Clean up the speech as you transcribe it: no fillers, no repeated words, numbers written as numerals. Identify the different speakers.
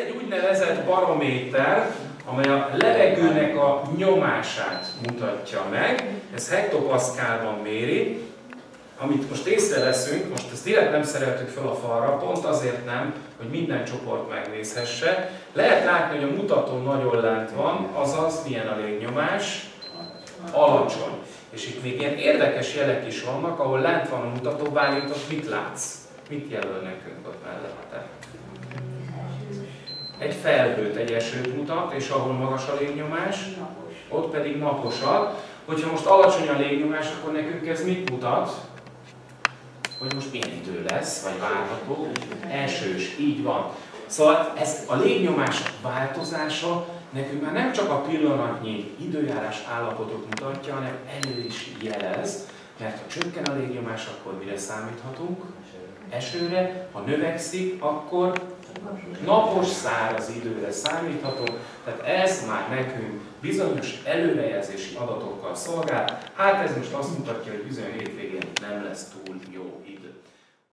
Speaker 1: egy úgynevezett barométer, amely a levegőnek a nyomását mutatja meg. Ez hektopaszkálban méri. Amit most észreveszünk, most ezt direkt nem szereltük fel a falra, pont azért nem, hogy minden csoport megnézhesse. Lehet látni, hogy a mutató nagyon lent van, azaz milyen a légnyomás? Alacsony. És itt még ilyen érdekes jelek is vannak, ahol lent van a mutató, bálintott, mit látsz? Mit jelöl nekünk ott mellette? Egy felhőt, egy esőt mutat, és ahol magas a légnyomás, ott pedig naposat. Hogyha most alacsony a légnyomás, akkor nekünk ez mit mutat? Hogy most milyen idő lesz, vagy várható? Esős, így van. Szóval ez a légnyomás változása nekünk már nem csak a pillanatnyi időjárás állapotot mutatja, hanem elő is jelez, mert ha csökken a légnyomás, akkor mire számíthatunk? Esőre, ha növekszik, akkor napos, száraz időre számíthatunk, tehát ez már nekünk bizonyos előrejelzési adatokkal szolgál. Hát ez most azt mutatja, hogy bizony hétvégén nem lesz túl jó idő.